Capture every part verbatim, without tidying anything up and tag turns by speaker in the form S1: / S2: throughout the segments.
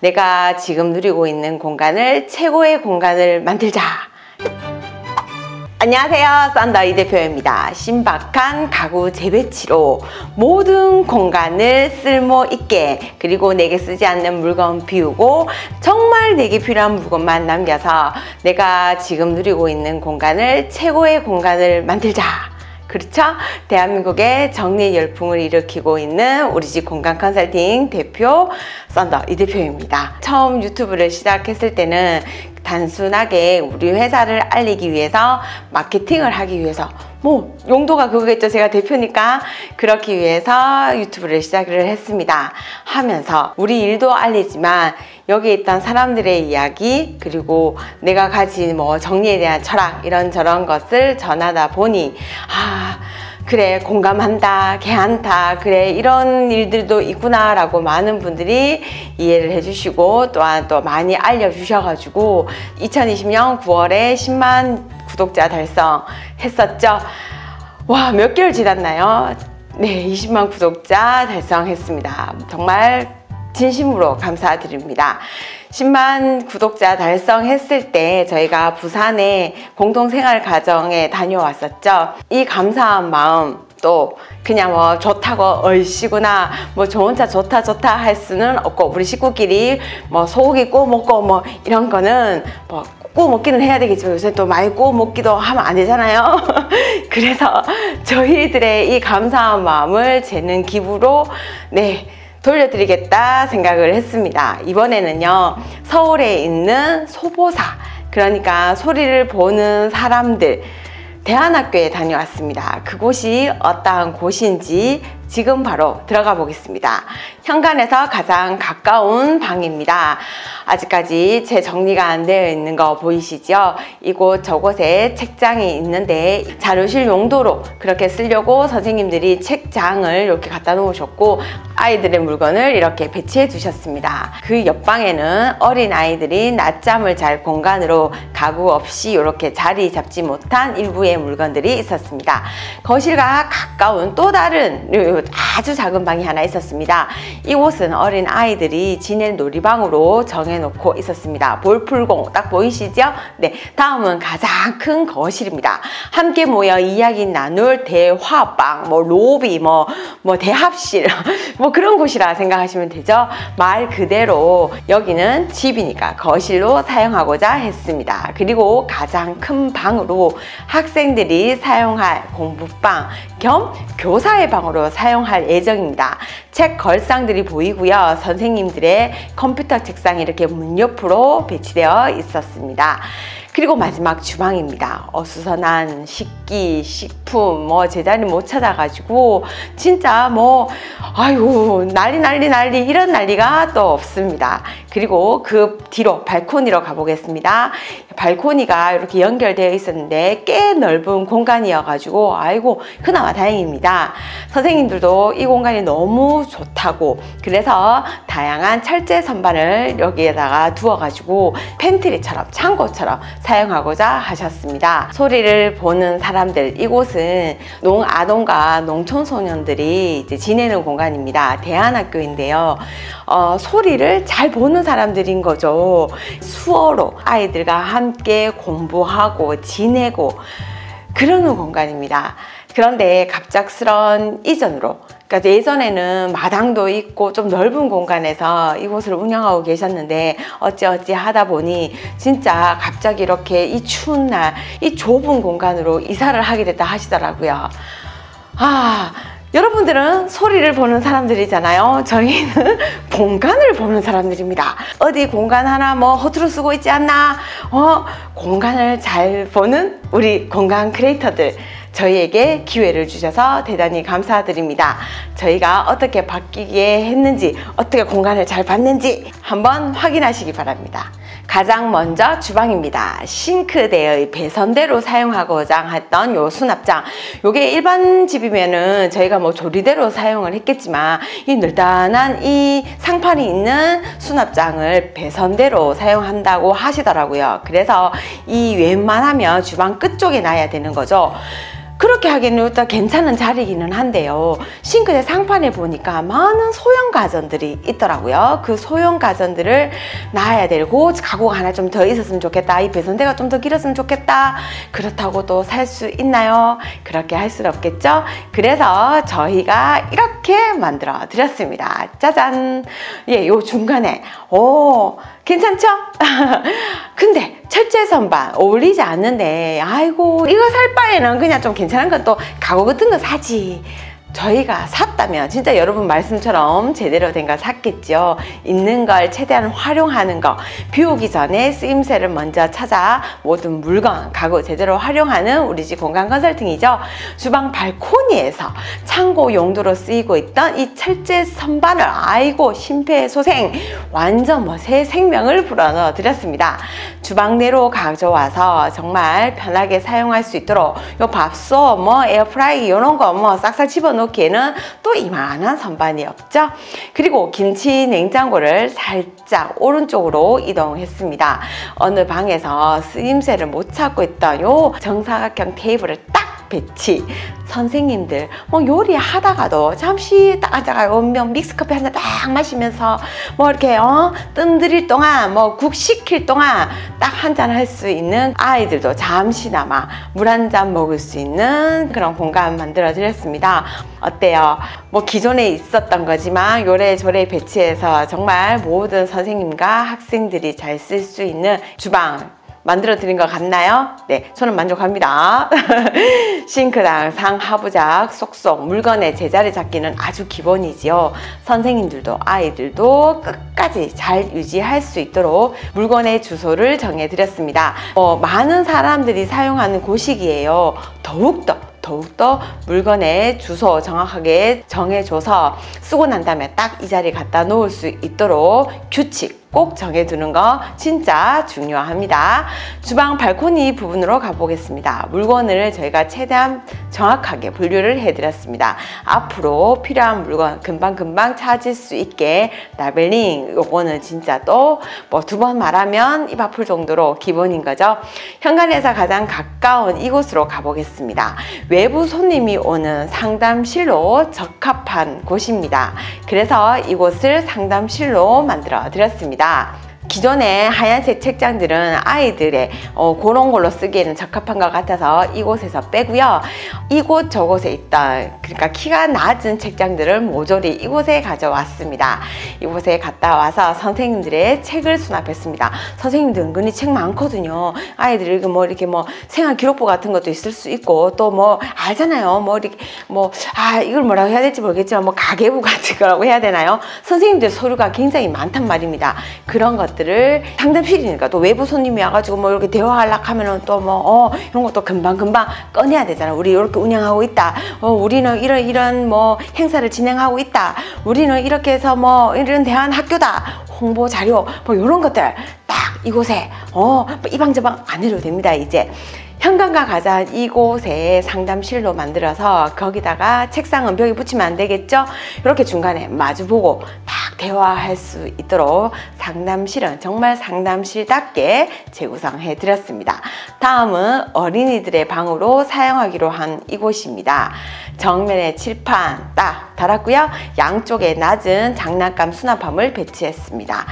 S1: 내가 지금 누리고 있는 공간을 최고의 공간을 만들자. 안녕하세요, 썬더 이 대표입니다. 신박한 가구 재배치로 모든 공간을 쓸모있게, 그리고 내게 쓰지 않는 물건 비우고 정말 내게 필요한 물건만 남겨서 내가 지금 누리고 있는 공간을 최고의 공간을 만들자. 그렇죠? 대한민국의 정리 열풍을 일으키고 있는 우리 집 공간 컨설팅 대표 썬더 이 대표입니다. 처음 유튜브를 시작했을 때는 단순하게 우리 회사를 알리기 위해서, 마케팅을 하기 위해서, 뭐 용도가 그거겠죠. 제가 대표니까 그렇기 위해서 유튜브를 시작을 했습니다. 하면서 우리 일도 알리지만 여기에 있던 사람들의 이야기, 그리고 내가 가진 뭐 정리에 대한 철학, 이런저런 것을 전하다 보니 아 그래, 공감한다, 개한다, 그래, 이런 일들도 있구나 라고 많은 분들이 이해를 해주시고 또한 또 많이 알려주셔가지고 이천이십 년 구월에 십만 구독자 달성했었죠. 와, 몇 개월 지났나요? 네, 이십만 구독자 달성했습니다. 정말 진심으로 감사드립니다. 십만 구독자 달성했을 때 저희가 부산에 공동생활가정에 다녀왔었죠. 이 감사한 마음, 또 그냥 뭐 좋다고 얼씨구나, 뭐 좋은 차 좋다 좋다 할 수는 없고, 우리 식구끼리 뭐 소고기 구워 먹고 뭐 이런 거는 뭐 구워 먹기는 해야 되겠지만 요새 또 많이 구워 먹기도 하면 안 되잖아요. 그래서 저희들의 이 감사한 마음을 재능 기부로 네 돌려드리겠다 생각을 했습니다. 이번에는요, 서울에 있는 소보사, 그러니까 소리를 보는 사람들 대안학교에 다녀왔습니다. 그곳이 어떠한 곳인지 지금 바로 들어가 보겠습니다. 현관에서 가장 가까운 방입니다. 아직까지 제 정리가 안 되어 있는 거 보이시죠? 이곳 저곳에 책장이 있는데 자료실 용도로 그렇게 쓰려고 선생님들이 책장을 이렇게 갖다 놓으셨고 아이들의 물건을 이렇게 배치해 두셨습니다. 그 옆방에는 어린 아이들이 낮잠을 잘 공간으로 가구 없이 이렇게 자리 잡지 못한 일부의 물건들이 있었습니다. 거실과 가까운 또 다른 아주 작은 방이 하나 있었습니다. 이곳은 어린 아이들이 지낼 놀이방으로 정해놓고 있었습니다. 볼풀공 딱 보이시죠? 네, 다음은 가장 큰 거실입니다. 함께 모여 이야기 나눌 대화방, 뭐 로비, 뭐, 뭐 대합실, 뭐 그런 곳이라 생각하시면 되죠. 말 그대로 여기는 집이니까 거실로 사용하고자 했습니다. 그리고 가장 큰 방으로 학생들이 사용할 공부방 겸 교사의 방으로 사용할 예정입니다. 책 걸상들이 보이고요. 선생님들의 컴퓨터 책상이 이렇게 문 옆으로 배치되어 있었습니다. 그리고 마지막 주방입니다. 어수선한 식기, 식품 뭐 제자리 못 찾아가지고 진짜 뭐 아이고 난리 난리 난리 이런 난리가 또 없습니다. 그리고 그 뒤로 발코니로 가보겠습니다. 발코니가 이렇게 연결되어 있었는데 꽤 넓은 공간이어가지고 아이고 그나마 다행입니다. 선생님들도 이 공간이 너무 좋다고 그래서 다양한 철제 선반을 여기에다가 두어가지고 팬트리처럼 창고처럼 사용하고자 하셨습니다. 소리를 보는 사람들, 이곳은 농아동과 농촌소년들이 이제 지내는 공간입니다. 대안학교인데요. 어, 소리를 잘 보는 사람들인 거죠. 수어로 아이들과 함께 공부하고 지내고 그러는 공간입니다. 그런데 갑작스런 이전으로, 그러니까 예전에는 마당도 있고 좀 넓은 공간에서 이곳을 운영하고 계셨는데 어찌어찌 하다 보니 진짜 갑자기 이렇게 이 추운 날 이 좁은 공간으로 이사를 하게 됐다 하시더라고요. 아, 여러분들은 소리를 보는 사람들이잖아요. 저희는 공간을 보는 사람들입니다. 어디 공간 하나 뭐 허투루 쓰고 있지 않나? 어, 공간을 잘 보는 우리 공간 크리에이터들, 저희에게 기회를 주셔서 대단히 감사드립니다. 저희가 어떻게 바뀌게 했는지, 어떻게 공간을 잘 봤는지 한번 확인하시기 바랍니다. 가장 먼저 주방입니다. 싱크대의 배선대로 사용하고자 했던 요 수납장, 요게 일반 집이면은 저희가 뭐 조리대로 사용을 했겠지만 이 늘단한 이 상판이 있는 수납장을 배선대로 사용한다고 하시더라고요. 그래서 이 웬만하면 주방 끝쪽에 놔야 되는 거죠. 그렇게 하기에는 또 괜찮은 자리이기는 한데요. 싱크대 상판에 보니까 많은 소형 가전들이 있더라고요. 그 소형 가전들을 놔야 되고 가구가 하나 좀 더 있었으면 좋겠다. 이 배선대가 좀 더 길었으면 좋겠다. 그렇다고 또 살 수 있나요? 그렇게 할 수는 없겠죠? 그래서 저희가 이렇게 만들어 드렸습니다. 짜잔! 예, 요 중간에 오, 괜찮죠? 근데 철제 선반 어울리지 않는데 아이고 이거 살 바에는 그냥 좀 괜찮은 건 또 가구 같은 거 사지. 저희가 샀다면 진짜 여러분 말씀처럼 제대로 된 거 샀겠죠. 있는 걸 최대한 활용하는 거, 비 오기 전에 쓰임새를 먼저 찾아 모든 물건, 가구 제대로 활용하는 우리 집 공간 컨설팅이죠. 주방 발코니에서 창고 용도로 쓰이고 있던 이 철제 선반을 아이고 심폐소생 완전 뭐 새 생명을 불어넣어 드렸습니다. 주방 내로 가져와서 정말 편하게 사용할 수 있도록 요 밥솥, 뭐 에어프라이기 이런 거 뭐 싹싹 집어넣어 놓기에는 또 이만한 선반이 없죠. 그리고 김치 냉장고를 살짝 오른쪽으로 이동했습니다. 어느 방에서 쓰임새를 못 찾고 있던 요 정사각형 테이블을 딱 배치. 선생님들 뭐 요리하다가도 잠시 딱 앉아가지고 믹스커피 한 잔 딱 마시면서 뭐 이렇게 어 뜸들일 동안 뭐 국 식힐 동안 딱 한 잔 할 수 있는, 아이들도 잠시나마 물 한 잔 먹을 수 있는 그런 공간 만들어 드렸습니다. 어때요? 뭐 기존에 있었던 거지만 요래저래 배치해서 정말 모든 선생님과 학생들이 잘 쓸 수 있는 주방 만들어 드린 것 같나요? 네, 저는 만족합니다. 싱크랑 상하부작 쏙쏙 물건의 제자리 잡기는 아주 기본이지요. 선생님들도 아이들도 끝까지 잘 유지할 수 있도록 물건의 주소를 정해 드렸습니다. 어, 많은 사람들이 사용하는 곳이기에요. 더욱더 더욱더 물건의 주소 정확하게 정해줘서 쓰고 난 다음에 딱 이 자리에 갖다 놓을 수 있도록 규칙 꼭 정해두는 거 진짜 중요합니다. 주방 발코니 부분으로 가보겠습니다. 물건을 저희가 최대한 정확하게 분류를 해드렸습니다. 앞으로 필요한 물건 금방금방 찾을 수 있게 라벨링, 요거는 진짜 또 뭐 두 번 말하면 입 아플 정도로 기본인 거죠. 현관에서 가장 가까운 이곳으로 가보겠습니다. 외부 손님이 오는 상담실로 적합한 곳입니다. 그래서 이곳을 상담실로 만들어 드렸습니다. 기존의 하얀색 책장들은 아이들의 어, 그런 걸로 쓰기에는 적합한 것 같아서 이곳에서 빼고요. 이곳 저곳에 있던, 그러니까 키가 낮은 책장들을 모조리 이곳에 가져왔습니다. 이곳에 갔다 와서 선생님들의 책을 수납했습니다. 선생님들 은근히 책 많거든요. 아이들이 뭐 이렇게 뭐 생활 기록부 같은 것도 있을 수 있고, 또 뭐 알잖아요. 뭐 이렇게 뭐 아 이걸 뭐라고 해야 될지 모르겠지만 뭐 가계부 같은 거라고 해야 되나요? 선생님들 서류가 굉장히 많단 말입니다. 그런 것들 상담실이니까 또 외부 손님이 와가지고 뭐 이렇게 대화하려고 하면은 또 뭐 어 이런 것도 금방금방 꺼내야 되잖아. 우리 이렇게 운영하고 있다. 어 우리는 이런 이런 뭐 행사를 진행하고 있다. 우리는 이렇게 해서 뭐 이런 대한 학교다. 홍보 자료 뭐 이런 것들 딱 이곳에 어 이 방 저 방 안 해도 됩니다. 이제 현관과 가장 이곳에 상담실로 만들어서 거기다가 책상은 벽에 붙이면 안 되겠죠? 이렇게 중간에 마주보고 딱 대화할 수 있도록 상담실은 정말 상담실답게 재구성해 드렸습니다. 다음은 어린이들의 방으로 사용하기로 한 이곳입니다. 정면에 칠판 딱 달았고요. 양쪽에 낮은 장난감 수납함을 배치했습니다.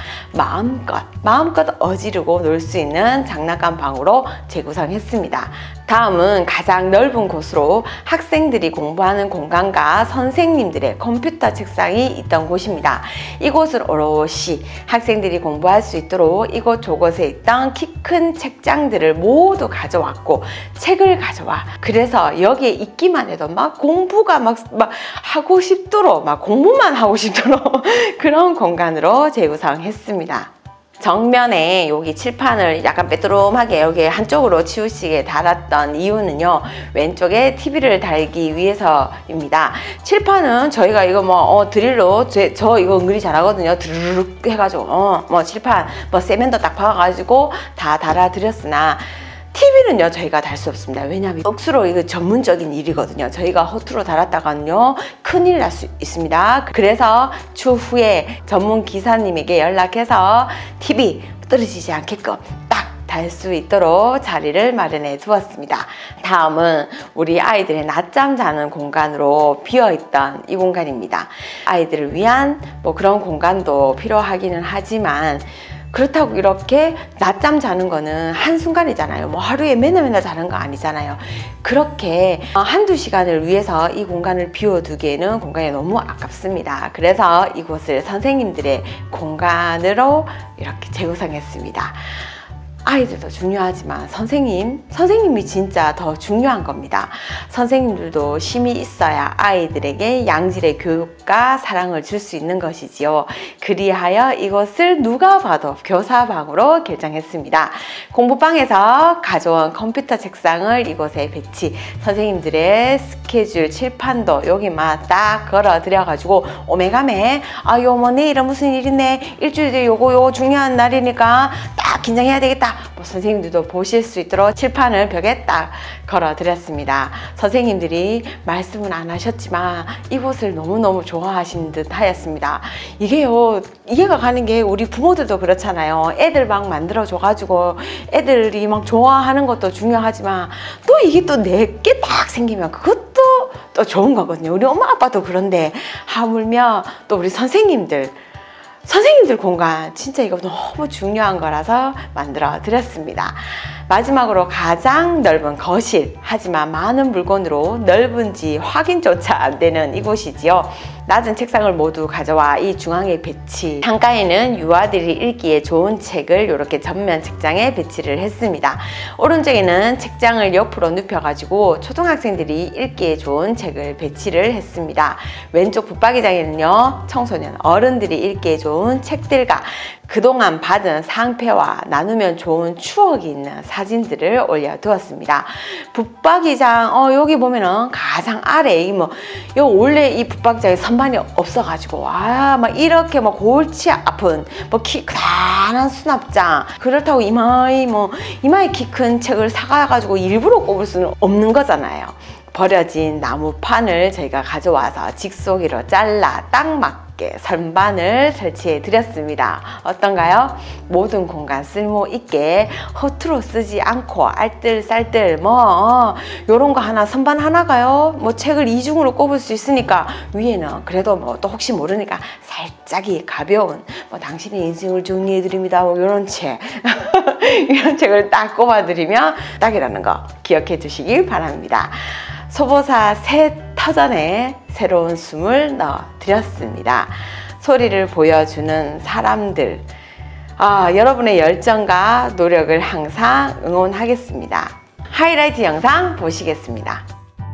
S1: 마음껏 마음껏 어지르고 놀 수 있는 장난감 방으로 재구성했습니다. 다음은 가장 넓은 곳으로 학생들이 공부하는 공간과 선생님들의 컴퓨터 책상이 있던 곳입니다. 이곳을 오롯이 학생들이 공부할 수 있도록 이곳 저곳에 있던 키 큰 책장들을 모두 가져왔고 책을 가져와, 그래서 여기에 있기만 해도 막 공부가 막, 막 하고 싶도록 막 공부만 하고 싶도록 그런 공간으로 재구성했습니다. 정면에 여기 칠판을 약간 빼뚜름하게 여기 한쪽으로 치우시게 달았던 이유는요, 왼쪽에 티비를 달기 위해서입니다. 칠판은 저희가 이거 뭐 어, 드릴로 제, 저 이거 은근히 잘하거든요. 드르륵 해가지고 어, 뭐 칠판 뭐 세면도 딱 박아가지고 다 달아드렸으나 티비는요 저희가 달 수 없습니다. 왜냐하면 억수로 이거 전문적인 일이거든요. 저희가 허투루 달았다가는요 큰일 날 수 있습니다. 그래서 추후에 전문 기사님에게 연락해서 티비 떨어지지 않게끔 딱 달 수 있도록 자리를 마련해 두었습니다. 다음은 우리 아이들의 낮잠 자는 공간으로 비어있던 이 공간입니다. 아이들을 위한 뭐 그런 공간도 필요하기는 하지만 그렇다고 이렇게 낮잠 자는 거는 한순간이잖아요. 뭐 하루에 맨날 맨날 자는 거 아니잖아요. 그렇게 한두 시간을 위해서 이 공간을 비워두기에는 공간이 너무 아깝습니다. 그래서 이곳을 선생님들의 공간으로 이렇게 재구성했습니다. 아이들도 중요하지만 선생님, 선생님이 진짜 더 중요한 겁니다. 선생님들도 힘이 있어야 아이들에게 양질의 교육과 사랑을 줄 수 있는 것이지요. 그리하여 이것을 누가 봐도 교사방으로 결정했습니다. 공부방에서 가져온 컴퓨터 책상을 이곳에 배치, 선생님들의 스케줄, 칠판도 여기만 딱 걸어 드려가지고 오메가메 아 요 뭐 내일은 무슨 일이네, 일주일 뒤에 요거 요거 중요한 날이니까 딱 긴장해야 되겠다, 뭐 선생님들도 보실 수 있도록 칠판을 벽에 딱 걸어 드렸습니다. 선생님들이 말씀은 안 하셨지만 이곳을 너무너무 좋아하시는 듯 하였습니다. 이게요, 이해가 가는 게 우리 부모들도 그렇잖아요. 애들 막 만들어 줘가지고 애들이 막 좋아하는 것도 중요하지만 또 이게 또 내게 딱 생기면 그것도 또 좋은 거거든요. 우리 엄마 아빠도 그런데 하물며 또 우리 선생님들 선생님들 공간 진짜 이거 너무 중요한 거라서 만들어 드렸습니다. 마지막으로 가장 넓은 거실, 하지만 많은 물건으로 넓은지 확인조차 안 되는 이곳이지요. 낮은 책상을 모두 가져와 이 중앙에 배치, 창가에는 유아들이 읽기에 좋은 책을 이렇게 전면 책장에 배치를 했습니다. 오른쪽에는 책장을 옆으로 눕혀가지고 초등학생들이 읽기에 좋은 책을 배치를 했습니다. 왼쪽 붙박이장에는요, 청소년, 어른들이 읽기에 좋은 책들과 그동안 받은 상패와 나누면 좋은 추억이 있는 사진들을 올려두었습니다. 붙박이장, 어, 여기 보면은 가장 아래, 이 뭐, 요 원래 이 붙박이장에 선반이 없어가지고, 아, 막 이렇게 막 골치 아픈, 뭐 키 크다란 수납장. 그렇다고 이마에 뭐, 이마에 키 큰 책을 사가가지고 일부러 꼽을 수는 없는 거잖아요. 버려진 나무판을 저희가 가져와서 직소기로 잘라 딱 맞게 선반을 설치해 드렸습니다. 어떤가요? 모든 공간 쓸모 있게 허투루 쓰지 않고 알뜰살뜰 뭐 요런 거 하나, 선반 하나가요 뭐 책을 이중으로 꼽을 수 있으니까 위에는 그래도 뭐 또 혹시 모르니까 살짝이 가벼운 뭐 당신의 인생을 정리해 드립니다 뭐 요런 책 이런 책을 딱 꼽아 드리면 딱이라는 거 기억해 주시길 바랍니다. 소보사 새 터전에 새로운 숨을 넣어 드렸습니다. 소리를 보여주는 사람들, 아, 여러분의 열정과 노력을 항상 응원하겠습니다. 하이라이트 영상 보시겠습니다.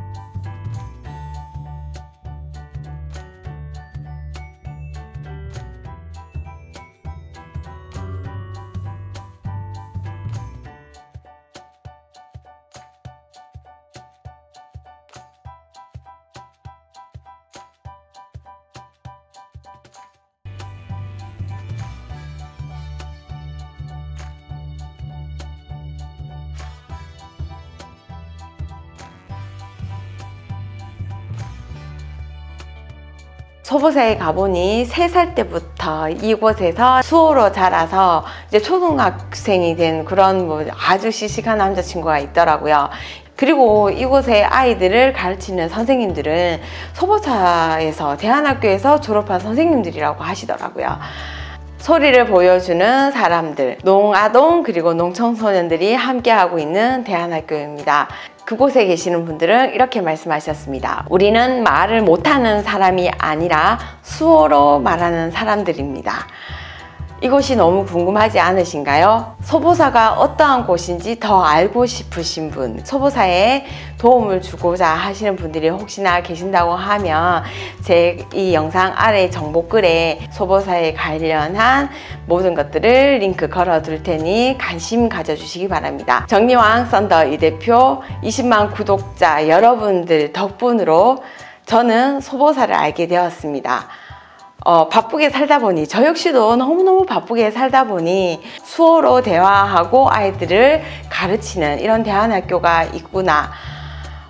S1: 소보사에 가보니 세 살 때부터 이곳에서 수호로 자라서 이제 초등학생이 된 그런 뭐 아주 씩씩한 남자친구가 있더라고요. 그리고 이곳의 아이들을 가르치는 선생님들은 소보사에서 대안학교에서 졸업한 선생님들이라고 하시더라고요. 소리를 보여주는 사람들, 농아동 그리고 농청소년들이 함께하고 있는 대안학교입니다. 그곳에 계시는 분들은 이렇게 말씀하셨습니다. 우리는 말을 못하는 사람이 아니라 수어로 말하는 사람들입니다. 이곳이 너무 궁금하지 않으신가요? 소보사가 어떠한 곳인지 더 알고 싶으신 분, 소보사에 도움을 주고자 하시는 분들이 혹시나 계신다고 하면 제 이 영상 아래 정보글에 소보사에 관련한 모든 것들을 링크 걸어 둘 테니 관심 가져주시기 바랍니다. 정리왕 썬더 이 대표 이십만 구독자 여러분들 덕분으로 저는 소보사를 알게 되었습니다. 어, 바쁘게 살다 보니, 저 역시도 너무너무 바쁘게 살다 보니 수어로 대화하고 아이들을 가르치는 이런 대안학교가 있구나.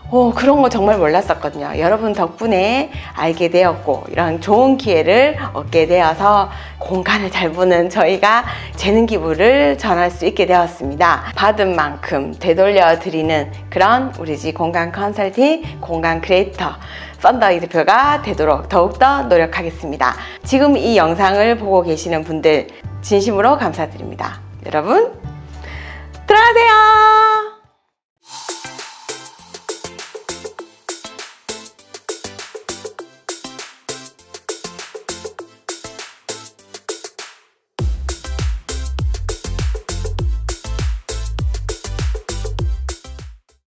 S1: 어, 그런 거 정말 몰랐었거든요. 여러분 덕분에 알게 되었고 이런 좋은 기회를 얻게 되어서 공간을 잘 보는 저희가 재능 기부를 전할 수 있게 되었습니다. 받은 만큼 되돌려 드리는 그런 우리 집 공간 컨설팅, 공간 크리에이터 썬더 대표가 되도록 더욱더 노력하겠습니다. 지금 이 영상을 보고 계시는 분들 진심으로 감사드립니다. 여러분 들어가세요.